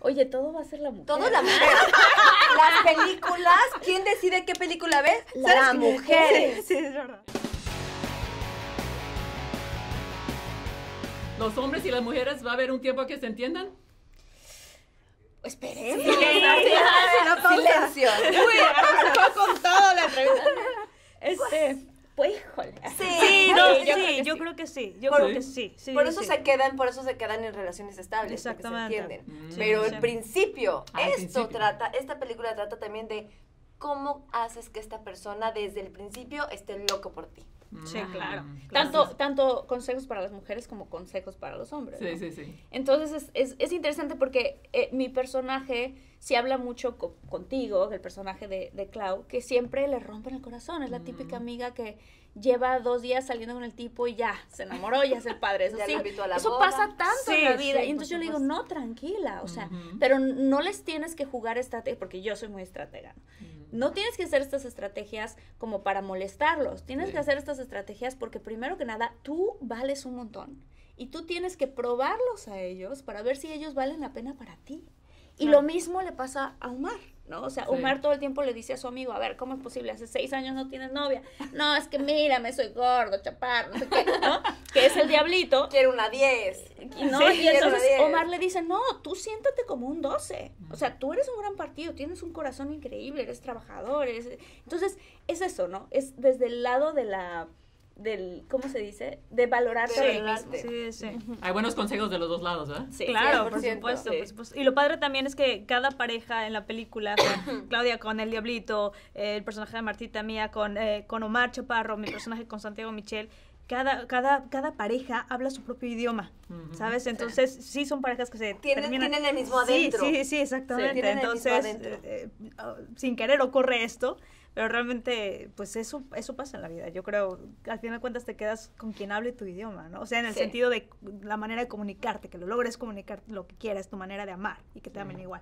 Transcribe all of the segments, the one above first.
Oye, todo va a ser la mujer. Todo la mujer. Las películas, ¿quién decide qué película ves? La mujer. Sí, es verdad. ¿Los hombres y las mujeres va a haber un tiempo que se entiendan? Esperemos. Silencio. Uy, arrancó con todo la entrevista. Pues, híjole. Sí, yo creo que sí. Yo creo que sí. Por eso se quedan en relaciones estables. Exactamente. Porque se entienden. Pero el principio, principio. esta película trata también de cómo haces que esta persona desde el principio esté loco por ti. Sí, claro. Tanto consejos para las mujeres como consejos para los hombres, ¿no? Sí. Entonces es interesante porque mi personaje sí habla mucho contigo, el personaje de Clau, que siempre le rompen el corazón. Es la típica amiga que lleva 2 días saliendo con el tipo y ya, se enamoró, ya es el padre. Eso, Ya sí, lo invitó a la eso boda. pasa tanto en la vida. Sí, Y entonces yo le digo, supuesto. no, tranquila, o sea, pero no les tienes que jugar estrategia, porque yo soy muy estratega, ¿no? No tienes que hacer estas estrategias como para molestarlos. Tienes que hacer estas estrategias porque primero que nada, tú vales un montón. Y tú tienes que probarlos a ellos para ver si ellos valen la pena para ti. Y lo mismo le pasa a Omar, ¿no? O sea, Omar todo el tiempo le dice a su amigo, a ver, ¿cómo es posible? Hace 6 años no tienes novia. No, es que mírame, soy gordo, chaparro, no sé qué, ¿no? Que es el diablito. Quiero una 10. ¿No? Sí, Y entonces quiero una 10. Omar le dice, no, tú siéntate como un 12. O sea, tú eres un gran partido, tienes un corazón increíble, eres trabajador. Entonces, es eso, ¿no? Es desde el lado del ¿cómo se dice? De valorarte a ti mismo. Sí. Hay buenos consejos de los dos lados, ¿verdad? Sí, Claro, por 100%, supuesto, sí. por supuesto. Y lo padre también es que cada pareja en la película, o sea, Claudia con el Diablito, el personaje de Martita Mía con Omar Chaparro, mi personaje con Santiago Michel, cada pareja habla su propio idioma, ¿sabes? Entonces, sí son parejas que se Tienen el mismo adentro. Sí, exactamente. tienen el mismo Entonces, adentro. sin querer ocurre esto, pero realmente, pues eso pasa en la vida. Yo creo, al final de cuentas te quedas con quien hable tu idioma, ¿no? O sea, en el sentido de la manera de comunicarte, que lo logres comunicar lo que quieras, tu manera de amar y que te amen igual.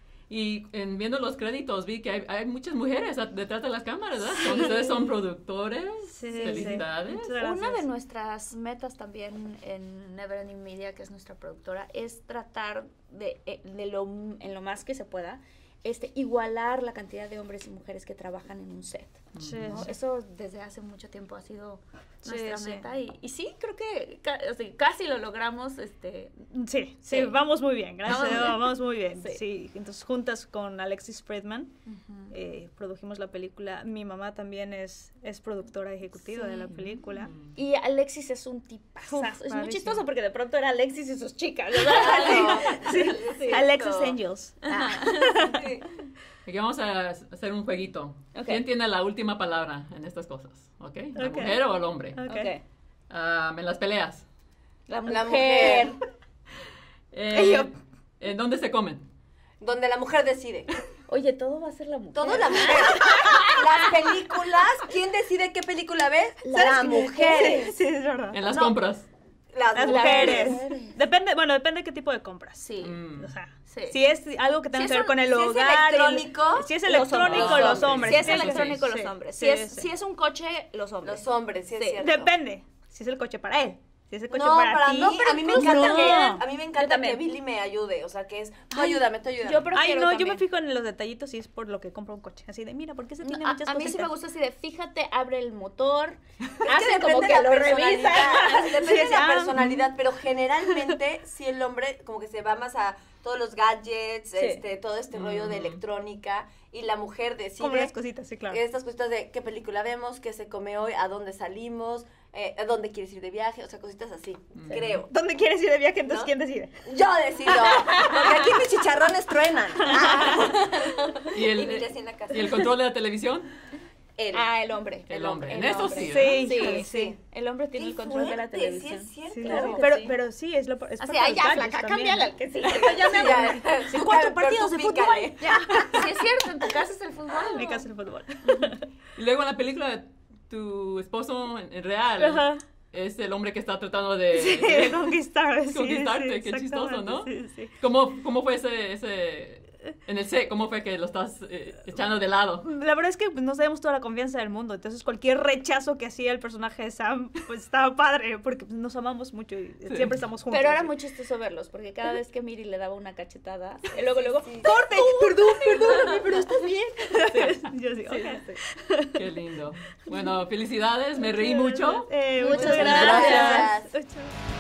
Y viendo los créditos vi que hay muchas mujeres detrás de las cámaras, ¿verdad? Ustedes son productores. Sí. Felicidades. Muchas gracias. Una de nuestras metas también en Never Ending Media, que es nuestra productora, es tratar en lo más que se pueda, igualar la cantidad de hombres y mujeres que trabajan en un set. Sí, ¿no? sí. Eso desde hace mucho tiempo ha sido nuestra Sí. meta y sí, creo que casi lo logramos. Sí, vamos muy bien, gracias a Dios, Vamos bien. vamos muy bien. Sí. Sí, entonces juntas con Alexis Friedman produjimos la película. Mi mamá también es productora ejecutiva de la película. Y Alexis es un tipazo. Es muy padrísimo. chistoso porque de pronto era Alexis y sus chicas, ¿verdad? Sí, Alexis todo. Angels. Sí. Aquí vamos a hacer un jueguito. Ok. ¿Quién tiene la última palabra en estas cosas? ¿Ok? ¿La Ok. mujer o el hombre? Ok. En las peleas. La La mujer. ¿En dónde se comen? Donde la mujer decide. Oye, todo va a ser la mujer. Todo la mujer. Las películas, ¿quién decide qué película ves? La mujer. Sí, es verdad. En las compras. Las mujeres. Depende de qué tipo de compras. Sí. O sea, Sí. si es algo que tenga Si que es ver con el si es hogar. electrónico, si es los electrónico, hombres. los hombres. Si es Sí, sí, electrónico, sí. los hombres. Sí, Si sí. es un coche, los hombres. los hombres, sí es Sí. cierto. Depende. Si es el coche para él. Si es el coche No, para ti. mí, a mí me incluso encanta no. que a mí me Yo encanta también. que Billy me ayude, o sea, que es, tú ayúdame. Yo prefiero Ay, no, yo también. me fijo en los detallitos y es por lo que compro un coche. Así de, mira, ¿por qué se tiene muchas A mí sí cositas? me gusta así de, fíjate, abre el motor, Es hace como depende que de lo la revisa. personalidad, depende de la ah. personalidad, pero generalmente si el hombre como que se va más a todos los gadgets, todo este rollo de electrónica, y la mujer decide Como las cositas, sí, claro. estas cositas de qué película vemos, qué se come hoy, a dónde salimos, a dónde quieres ir de viaje, o sea, cositas así, creo. ¿Dónde quieres ir de viaje? Entonces, ¿No? ¿quién decide? Yo decido, porque aquí mis chicharrones truenan. ¿Y Y Billy así en la casa. el control de la televisión? Él. El hombre. El hombre. En el eso hombre. sí. Sí, Sí, sí. El hombre tiene Qué el control de la fuerte, televisión. Sí, es cierto. Sí, Claro que pero, sí. pero sí, es Así, parte de ay, los ya, gadgets flaca, también, cámbiala, ¿no? que sí, ya me Ya. Sí, 4 Pero partidos tú de fútbol. pícale. Ya, sí es cierto, en tu casa es el fútbol. En mi caso, el fútbol. Y luego en la película, tu esposo en real Ajá. es el hombre que está tratando de... Sí, de conquistar. Sí, Conquistarte, sí, qué chistoso, ¿no? exactamente, Sí, sí. ¿Cómo fue ese en el set, ¿cómo fue que lo estás echando de lado? La verdad es que pues, nos damos toda la confianza del mundo, entonces cualquier rechazo que hacía el personaje de Sam, pues estaba padre, porque pues, nos amamos mucho y siempre estamos juntos. Pero era muy chistoso verlos, porque cada vez que Miri le daba una cachetada, y luego, sí. ¡corte! Perdóname, pero estás bien. Yo sí, ok. Qué lindo. Bueno, felicidades, me reí mucho. Muchas gracias. Gracias. Chao.